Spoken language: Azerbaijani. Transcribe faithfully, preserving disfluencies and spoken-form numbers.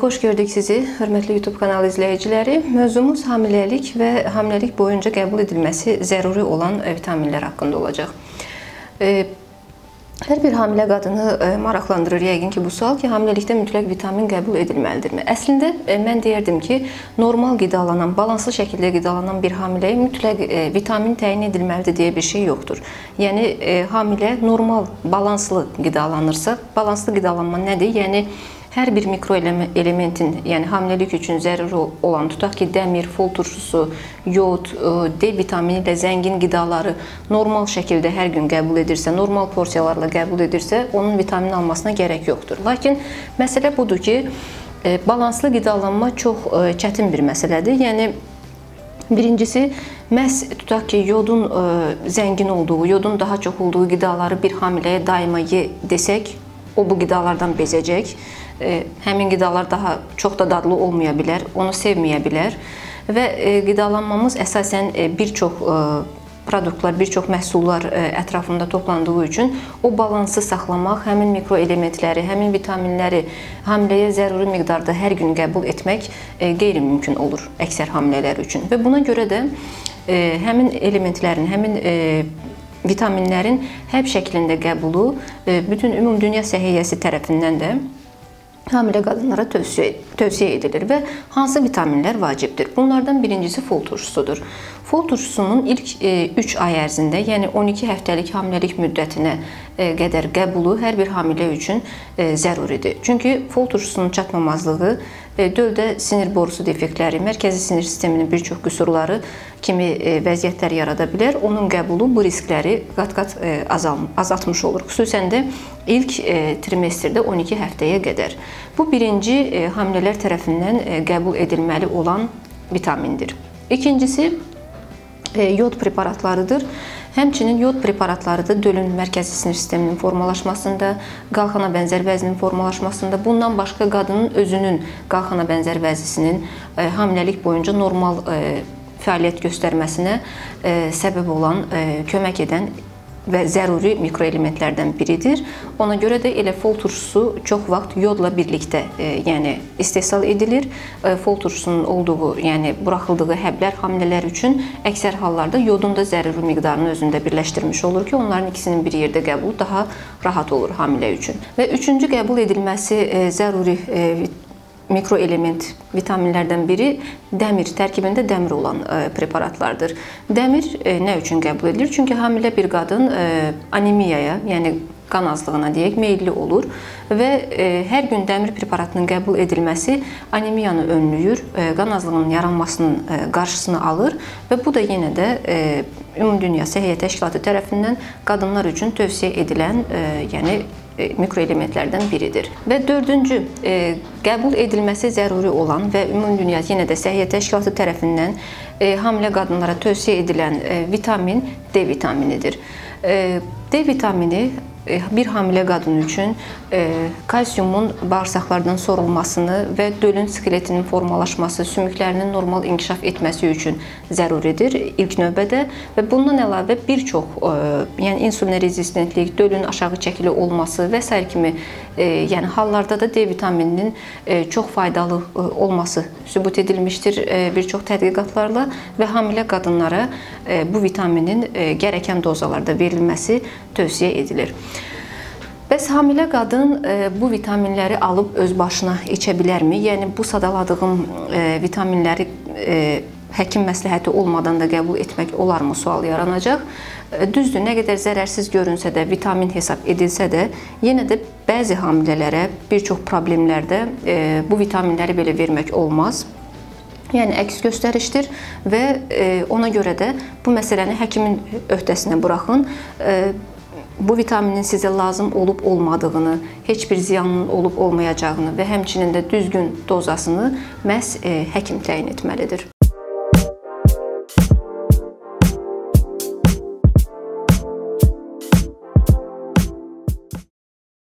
Xoş gördük sizi, hörmətli YouTube kanalı izləyiciləri. Mövzumuz hamiləlik və hamiləlik boyunca qəbul edilməsi zəruri olan vitaminlər haqqında olacaq. Hər bir hamilə qadını maraqlandırır yəqin ki, bu sual ki, hamiləlikdə mütləq vitamin qəbul edilməlidirmi? Əslində, mən deyərdim ki, normal qidalanan, balanslı şəkildə qidalanan bir hamiləyə mütləq vitamin təyin edilməlidir deyə bir şey yoxdur. Yəni, hamilə normal, balanslı qidalanırsa, balanslı qidalanma nədir? Yəni, hər bir mikroelementin, yəni hamiləlik üçün zəruri olan, tutaq ki, dəmir, fol turşusu, yod, D vitamini ilə zəngin qidaları normal şəkildə hər gün qəbul edirsə, normal porsiyalarla qəbul edirsə, onun vitamin almasına gərək yoxdur. Lakin məsələ budur ki, balanslı qidalanma çox çətin bir məsələdir. Yəni, birincisi, məhz tutaq ki, yodun zəngin olduğu, yodun daha çox olduğu qidaları bir hamiləyə daima ye desək, o bu qidalardan bezəcək. Həmin qidalar daha çox da dadlı olmaya bilər, onu sevməyə bilər və qidalanmamız əsasən bir çox produktlar, bir çox məhsullar ətrafında toplandığı üçün o balansı saxlamaq, həmin mikroelementləri, həmin vitaminləri hamiləyə zəruri miqdarda hər gün qəbul etmək qeyri-mümkün olur əksər hamilələr üçün və buna görə də həmin elementlərin, həmin vitaminlərin həb şəklində qəbulu bütün Ümumdünya Səhiyyəsi tərəfindən də hamilə qadınlara tövsiyə, tövsiyə edilir və hansı vitaminlər vacibdir? Bunlardan birincisi fol turşusudur. Fol turşusunun ilk üç ay ərzində, yəni on iki həftəlik hamiləlik müddətinə qədər qəbulu hər bir hamilə üçün zəruridir. Çünki fol turşusunun çatmamazlığı döldə sinir borusu defektləri, mərkəzi sinir sisteminin bir çox qüsurları kimi vəziyyətlər yarada bilər. Onun qəbulu bu riskləri qat-qat azaltmış olur. Xüsusən də ilk trimestrdə on iki həftəyə qədər. Bu birinci hamilələr tərəfindən qəbul edilməli olan vitamindir. İkincisi, yod preparatlarıdır. Həmçinin yod preparatları da dölün mərkəzi sinir sisteminin formalaşmasında, qalxana bənzər vəzinin formalaşmasında, bundan başqa qadının özünün qalxana bənzər vəzisinin hamiləlik boyunca normal fəaliyyət göstərməsinə səbəb olan, kömək edən və zəruri mikroelementlərdən biridir. Ona görə də elə fol turşusu çox vaxt yodla birlikdə yəni istehsal edilir. Fol turşusunun olduğu, yəni buraxıldığı həblər hamilələr üçün əksər hallarda yodun da zəruri miqdarını özündə birləşdirmiş olur ki, onların ikisinin bir yerdə qəbulu daha rahat olur hamilə üçün. Və üçüncü qəbul edilməsi zəruri mikroelement vitaminlərdən biri dəmir, tərkibində dəmir olan preparatlardır. Dəmir nə üçün qəbul edilir? Çünki hamilə bir qadın anemiyaya, yəni qan azlığına deyək, meyilli olur və hər gün dəmir preparatının qəbul edilməsi anemiyanı önləyir, qan azlığının yaranmasının qarşısını alır və bu da yenə də Ümumdünya Səhiyyə Təşkilatı tərəfindən qadınlar üçün tövsiyə edilən, yəni mikroelementlərdən biridir. Və dördüncü, qəbul edilməsi zəruri olan və Ümumdünya yenə də Səhiyyə Təşkilatı tərəfindən hamilə qadınlara tövsiyə edilən vitamin D vitaminidir. D vitamini bir hamilə qadın üçün kalsiumun bağırsaqlardan sorulmasını və dölün skeletinin formalaşması, sümüklərinin normal inkişaf etməsi üçün zəruridir ilk növbədə və bundan əlavə bir çox, yəni insulinə rezistentlik, dölün aşağı çəkili olması və s. kimi yəni hallarda da D vitamininin çox faydalı olması sübut edilmişdir bir çox tədqiqatlarla və hamilə qadınlara bu vitaminin gərəkən dozalarda verilməsi tövsiyə edilir. Bəs hamilə qadın bu vitaminləri alıb öz başına içə bilərmi? Yəni, bu sadaladığım vitaminləri həkim məsləhəti olmadan da qəbul etmək olarmı sual yaranacaq. Düzdür, nə qədər zərərsiz görünsə də, vitamin hesab edilsə də, yenə də bəzi hamilələrə bir çox problemlərdə bu vitaminləri belə vermək olmaz. Yəni, əks göstərişdir və ona görə də bu məsələni həkimin öhdəsinə buraxın. Bu vitaminin sizə lazım olub-olmadığını, heç bir ziyanının olub-olmayacağını və həmçinin də düzgün dozasını məhz həkim təyin etməlidir.